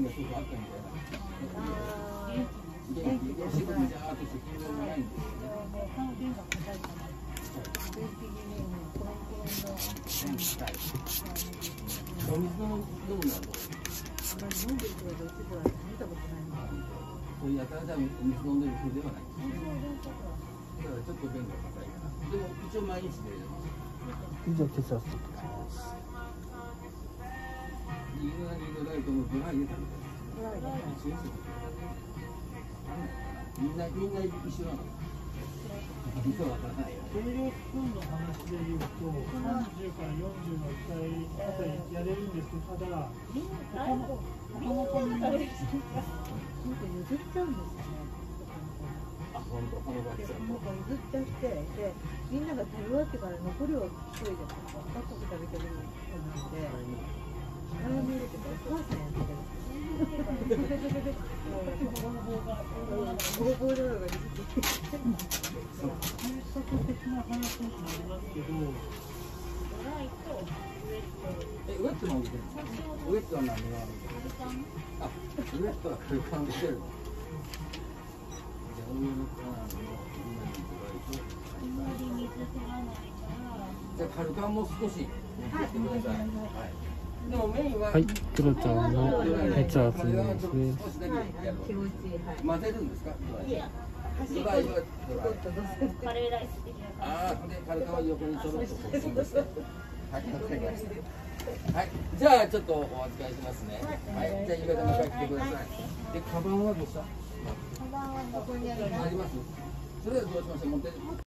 がすごくあったみたいな。元気じゃーっとして筋力がないんですよね。お水飲むのはどう？ 飲んでる人がどっちか見たことないの。 そういうやたらじゃお水飲んでる人ではない。だからちょっと便が硬いから。でも一応毎日出る。 以上血圧測定します。 リードライトのドライで食べた。みんな一緒なの。わからないよ。 計量スプーンの話で言うと、30から40の1回あたりやれるんですけど、ただ、 なんか譲っちゃうんですよね。 あ、本当、この場合。 なんか譲っちゃって、で、みんなが食べ終わってから残りを一人でバクバク食べてるので、早め入れてからお母さんやってる。方法だろうができて。 推測的な話になりますけど、 ウェットも売ってるの？ウェットは何があるの？あ、ウェットはカルカンで出るの？じゃあ、上のカーンのじゃあ、カルカンも少しやってください。でもメインは、 はい、クロちゃんの血圧ですね。 気持ちいい。 混ぜるんですか？ いや、端っこにちょこっと乗せて。 カレーライス的な感ああ、で、カルカンを横にちょろっとこうしてください。はい、わかりました。はい、じゃあちょっとお預かりしますね。はい、じゃあ夕方迎え来てください。で、カバンはどうした？ じ。カバンはここにあります。 あります？それはどうしましょう？持って。